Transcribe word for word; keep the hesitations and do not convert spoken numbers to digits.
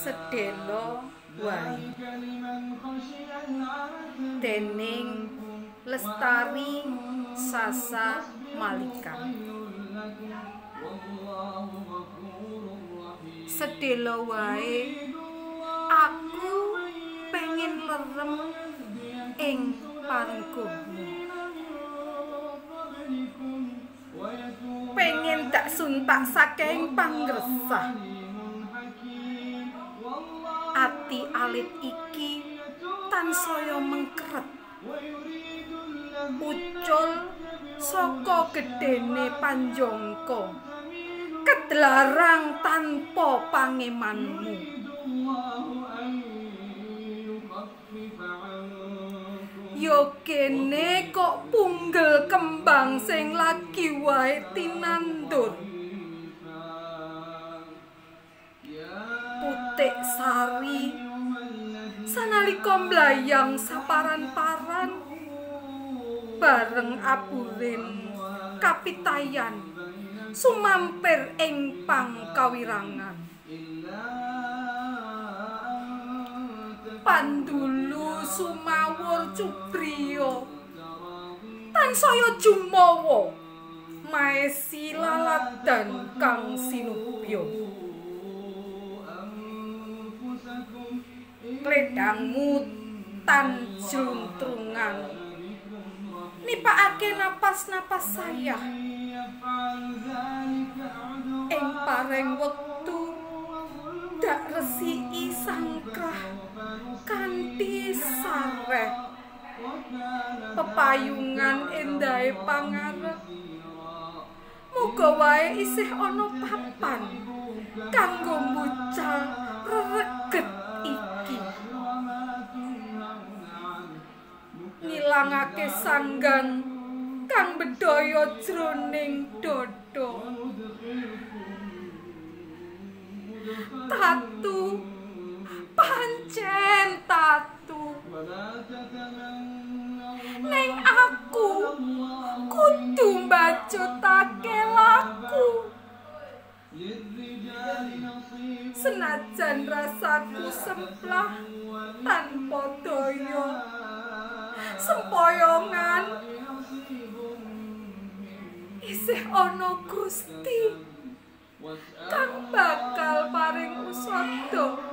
Sedhela wae déning Lestari Sasa Malika. Sedhela wae aku pengen lerem ing pangkumu, pengen tak suntak saking panggresah. Ati alit iki tansaya mengkeret, ucul saka gedene panjangka, kedlarang tanpa pangemanmu. Yo kene kok punggel kembang sing lagi wae tinandur. Putik sari sanalika mblayang saparan-paran bareng aburin kapitayan sumampir ing pangkawirangan. Pandulu sumawur cubriya tansaya jumawa maesi laladan kang sinubya. Kledangmu tan jluntrungan nipakake napas-napas saya ing pareng wektu dak resiki sangkrah kanthi sareh pepayungan endahe pangarep. Muga wae isih ana papan kanggo mbucal rereget iki, ngilangake sanggan kang bedhaya jroning dada. Tatu, pancen tatu, ning aku kudu mbajutake laku. Senajan rasaku semplah tanpa daya, sempoyongan isih ana Gusti kang bakal paring usada.